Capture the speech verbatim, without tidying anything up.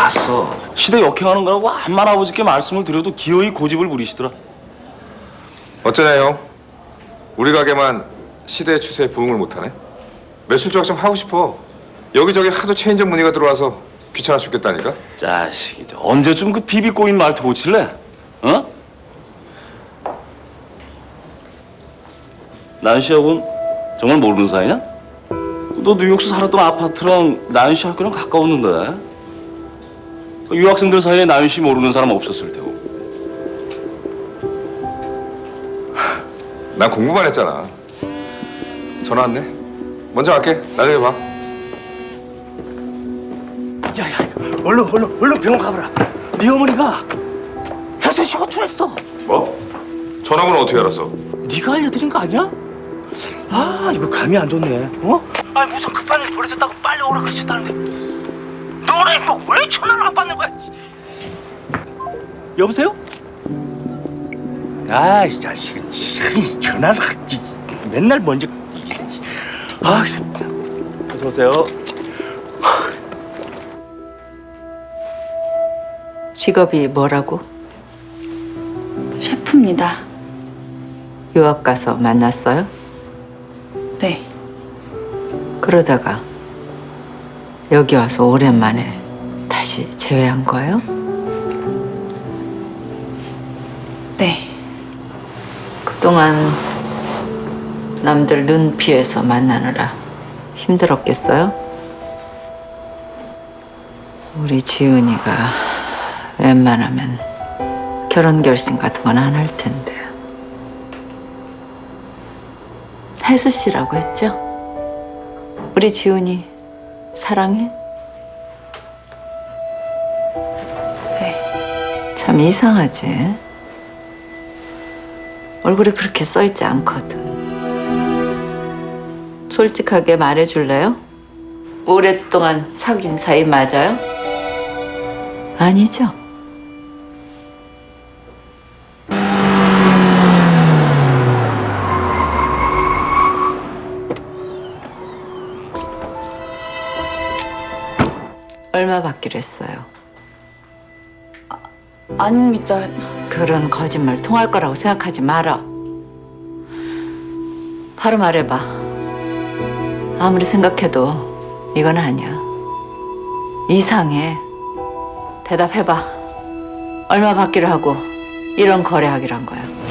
봤어. 시대 역행하는 거라고 암만 아버지께 말씀을 드려도 기어이 고집을 부리시더라. 어쩌냐 형? 우리 가게만 시대의 추세에 부응을 못하네? 매출 조각 좀 하고 싶어. 여기저기 하도 체인점 문의가 들어와서 귀찮아 죽겠다니까? 자식이, 언제쯤 그 비비 꼬인 말투 고칠래? 어? 난씨하고는 정말 모르는 사이냐? 너 뉴욕에서 살았던 아파트랑 난씨 학교랑 가까웠는데 유학생들 사이에 난씨 모르는 사람 없었을 테고. 난 공부만 했잖아. 전화 왔네. 먼저 갈게. 나중에 봐. 야야, 얼른 얼른 얼른 병원 가봐라. 네 어머니가 혜수 씨 호출했어. 뭐? 전화번호 어떻게 알았어? 네가 알려드린 거 아니야? 아 이거 감이 안 좋네. 어? 아니 무슨 급한 일 벌어졌다고 빨리 오라 그러셨다는데 너네 또 왜 전화를 안 받는 거야? 여보세요? 아이 자식은 참 전화를 하지. 맨날 먼저 이래. 아, 어서 오세요. 직업이 뭐라고? 셰프입니다. 유학 가서 만났어요? 네. 그러다가 여기 와서 오랜만에 다시 재회한 거예요? 네. 그동안 남들 눈 피해서 만나느라 힘들었겠어요? 우리 지은이가 웬만하면 결혼 결심 같은 건 안 할 텐데. 혜수 씨라고 했죠? 우리 지은이 사랑해? 네. 참 이상하지? 얼굴에 그렇게 써있지 않거든. 솔직하게 말해줄래요? 오랫동안 사귄 사이 맞아요? 아니죠? 얼마 받기로 했어요? 아닙니다. 그런 거짓말 통할 거라고 생각하지 마라. 바로 말해봐. 아무리 생각해도 이건 아니야. 이상해. 대답해봐. 얼마 받기로 하고 이런 거래하기로 한 거야.